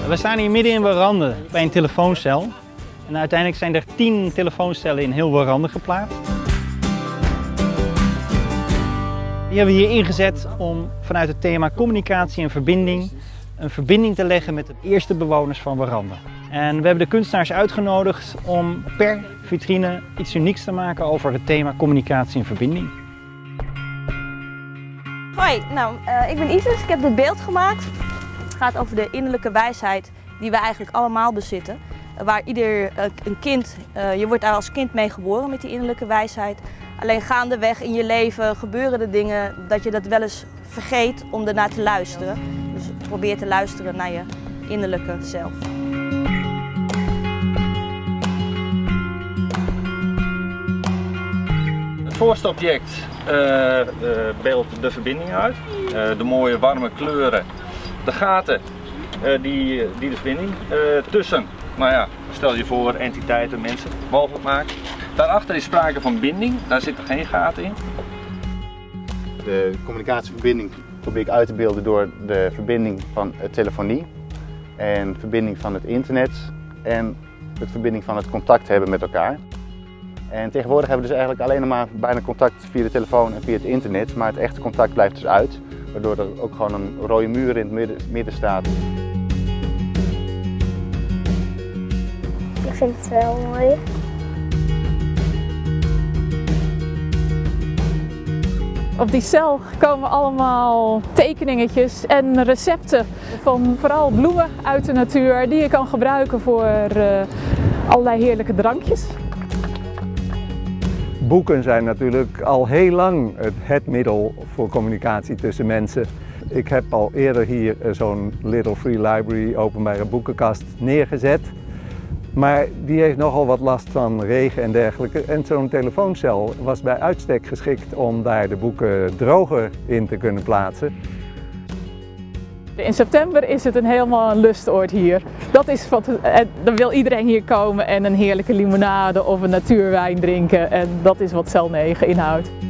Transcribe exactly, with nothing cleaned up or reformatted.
We staan hier midden in Warande bij een telefooncel. En uiteindelijk zijn er tien telefooncellen in heel Warande geplaatst. Die hebben we hier ingezet om vanuit het thema communicatie en verbinding een verbinding te leggen met de eerste bewoners van Warande. En we hebben de kunstenaars uitgenodigd om per vitrine iets unieks te maken over het thema communicatie en verbinding. Hoi, nou, uh, ik ben Isis, ik heb dit beeld gemaakt. Het gaat over de innerlijke wijsheid die we eigenlijk allemaal bezitten. Uh, waar ieder uh, een kind, uh, je wordt daar als kind mee geboren met die innerlijke wijsheid. Alleen gaandeweg in je leven gebeuren de dingen dat je dat wel eens vergeet om ernaar te luisteren. Dus probeer te luisteren naar je innerlijke zelf. Het voorste object uh, uh, beeldt de verbinding uit. Uh, de mooie warme kleuren, de gaten uh, die, die de verbinding uh, tussen, nou ja, stel je voor, entiteiten, mensen mogelijk maken. Daarachter is sprake van binding, daar zitten geen gaten in. De communicatieverbinding probeer ik uit te beelden door de verbinding van de telefonie en verbinding van het internet en de verbinding van het contact hebben met elkaar. En tegenwoordig hebben we dus eigenlijk alleen nog maar bijna contact via de telefoon en via het internet, maar het echte contact blijft dus uit, waardoor er ook gewoon een rode muur in het midden, midden staat. Ik vind het wel mooi. Op die cel komen allemaal tekeningetjes en recepten van vooral bloemen uit de natuur die je kan gebruiken voor uh, allerlei heerlijke drankjes. Boeken zijn natuurlijk al heel lang het, het middel voor communicatie tussen mensen. Ik heb al eerder hier zo'n Little Free Library openbare boekenkast neergezet. Maar die heeft nogal wat last van regen en dergelijke. En zo'n telefooncel was bij uitstek geschikt om daar de boeken droger in te kunnen plaatsen. In september is het een helemaal een lustoord hier. Dat is wat, dan wil iedereen hier komen en een heerlijke limonade of een natuurwijn drinken. En dat is wat cel negen inhoudt.